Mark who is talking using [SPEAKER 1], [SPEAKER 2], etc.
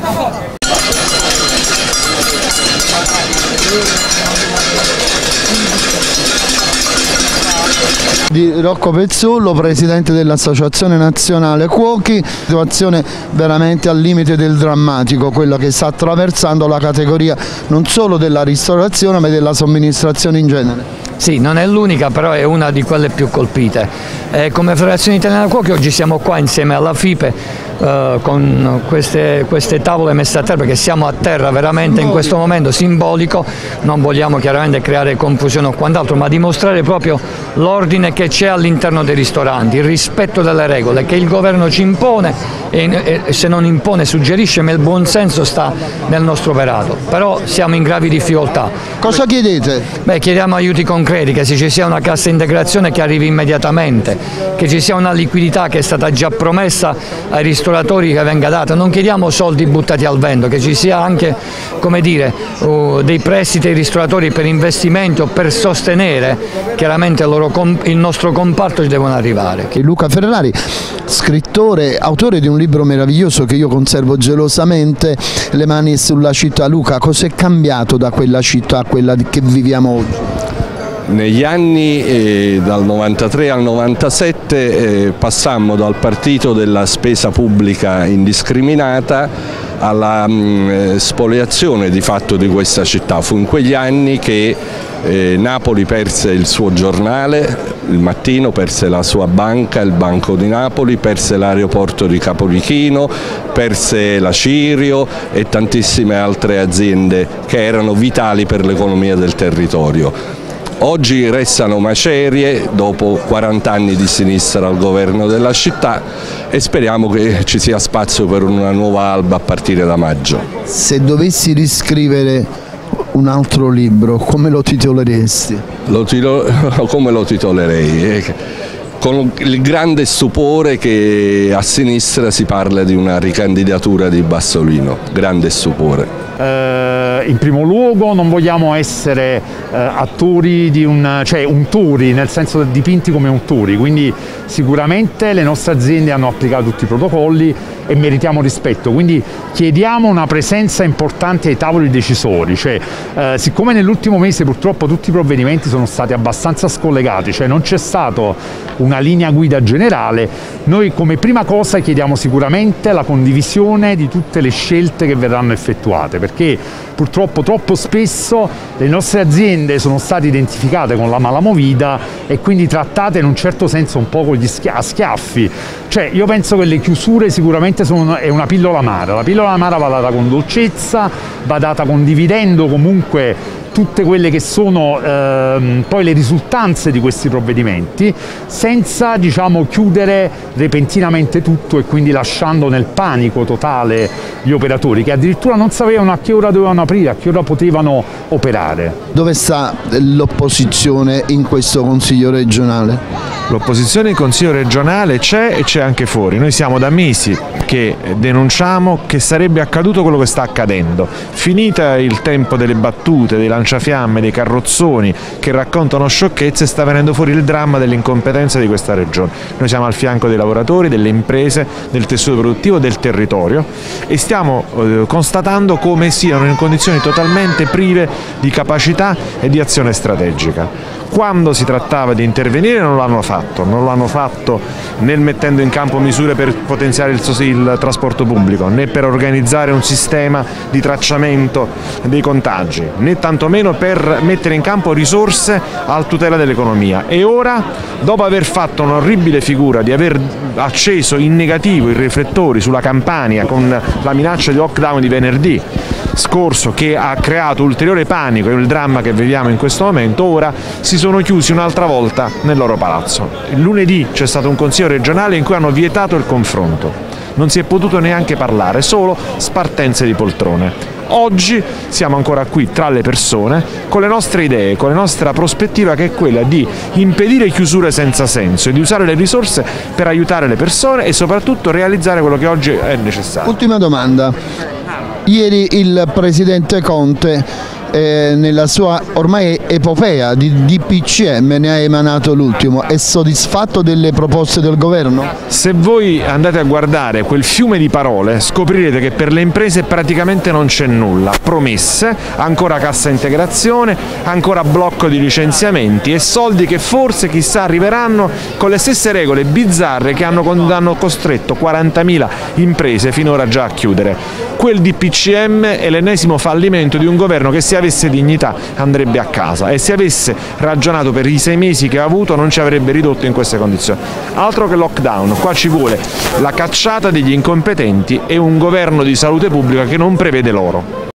[SPEAKER 1] Di Rocco Pezzullo, presidente dell'Associazione Nazionale Cuochi, situazione veramente al limite del drammatico, quello che sta attraversando la categoria non solo della ristorazione ma della somministrazione in genere.
[SPEAKER 2] Sì, non è l'unica, però è una di quelle più colpite. Come Federazione Italiana Cuochi oggi siamo qua insieme alla FIPE con queste tavole messe a terra, perché siamo a terra veramente in questo momento simbolico. Non vogliamo chiaramente creare confusione o quant'altro, ma dimostrare proprio l'ordine che c'è all'interno dei ristoranti, il rispetto delle regole che il governo ci impone e se non impone suggerisce, ma il buonsenso sta nel nostro operato. Però siamo in gravi difficoltà.
[SPEAKER 1] Cosa chiedete?
[SPEAKER 2] Beh, chiediamo aiuti concreti, che ci sia una cassa integrazione che arrivi immediatamente, che ci sia una liquidità che è stata già promessa ai ristoratori che venga data. Non chiediamo soldi buttati al vento, che ci sia anche, come dire, dei prestiti ai ristoratori per investimenti o per sostenere chiaramente il nostro comparto, ci devono arrivare.
[SPEAKER 1] Luca Ferrari, scrittore, autore di un libro meraviglioso che io conservo gelosamente, Le mani sulla città. Luca, cos'è cambiato da quella città a quella che viviamo oggi?
[SPEAKER 3] Negli anni dal 93 al 97 passammo dal partito della spesa pubblica indiscriminata alla spoliazione di fatto di questa città. Fu in quegli anni che Napoli perse il suo giornale, Il Mattino, perse la sua banca, il Banco di Napoli, perse l'aeroporto di Capodichino, perse la Cirio e tantissime altre aziende che erano vitali per l'economia del territorio. Oggi restano macerie dopo 40 anni di sinistra al governo della città e speriamo che ci sia spazio per una nuova alba a partire da maggio.
[SPEAKER 1] Se dovessi riscrivere un altro libro, come lo titoleresti?
[SPEAKER 3] Come lo titolerei? Con il grande stupore che a sinistra si parla di una ricandidatura di Bassolino, grande stupore.
[SPEAKER 4] In primo luogo non vogliamo essere attori di untori, nel senso dipinti come untori, quindi sicuramente le nostre aziende hanno applicato tutti i protocolli e meritiamo rispetto, quindi chiediamo una presenza importante ai tavoli decisori, siccome nell'ultimo mese purtroppo tutti i provvedimenti sono stati abbastanza scollegati, non c'è stata una linea guida generale, noi come prima cosa chiediamo sicuramente la condivisione di tutte le scelte che verranno effettuate, perché purtroppo troppo spesso le nostre aziende sono state identificate con la malamovida e quindi trattate in un certo senso un po' con a schiaffi. Io penso che le chiusure sicuramente è una pillola amara, la pillola amara va data con dolcezza, va data condividendo comunque tutte quelle che sono poi le risultanze di questi provvedimenti, senza chiudere repentinamente tutto e quindi lasciando nel panico totale gli operatori che addirittura non sapevano a che ora dovevano aprire, a che ora potevano operare.
[SPEAKER 1] Dove sta l'opposizione in questo Consiglio regionale?
[SPEAKER 5] L'opposizione in Consiglio regionale c'è e c'è anche fuori. Noi siamo da mesi che denunciamo che sarebbe accaduto quello che sta accadendo. Finita il tempo delle battute, dei lanciafiamme, dei carrozzoni che raccontano sciocchezze, sta venendo fuori il dramma dell'incompetenza di questa regione. Noi siamo al fianco dei lavoratori, delle imprese, del tessuto produttivo, del territorio e stiamo constatando come siano in condizioni totalmente prive di capacità e di azione strategica. Quando si trattava di intervenire non l'hanno fatto né mettendo in campo misure per potenziare il trasporto pubblico, né per organizzare un sistema di tracciamento dei contagi, né tantomeno per mettere in campo risorse a tutela dell'economia. E ora, dopo aver fatto un'orribile figura di aver acceso in negativo i riflettori sulla Campania con la minaccia di lockdown di venerdì scorso che ha creato ulteriore panico e il dramma che viviamo in questo momento, ora si sono chiusi un'altra volta nel loro palazzo. Il lunedì c'è stato un consiglio regionale in cui hanno vietato il confronto, non si è potuto neanche parlare, solo spartenze di poltrone. Oggi siamo ancora qui tra le persone con le nostre idee, con la nostra prospettiva che è quella di impedire chiusure senza senso e di usare le risorse per aiutare le persone e soprattutto realizzare quello che oggi è necessario.
[SPEAKER 1] Ultima domanda. Ieri il Presidente Conte nella sua ormai epopea di DPCM ne ha emanato l'ultimo. È soddisfatto delle proposte del governo?
[SPEAKER 5] Se voi andate a guardare quel fiume di parole scoprirete che per le imprese praticamente non c'è nulla. Promesse, ancora cassa integrazione, ancora blocco di licenziamenti e soldi che forse chissà arriveranno con le stesse regole bizzarre che hanno costretto 40.000 imprese finora già a chiudere. Quel DPCM è l'ennesimo fallimento di un governo che, se avesse dignità, andrebbe a casa e se avesse ragionato per i 6 mesi che ha avuto non ci avrebbe ridotto in queste condizioni. Altro che lockdown, qua ci vuole la cacciata degli incompetenti e un governo di salute pubblica che non prevede loro.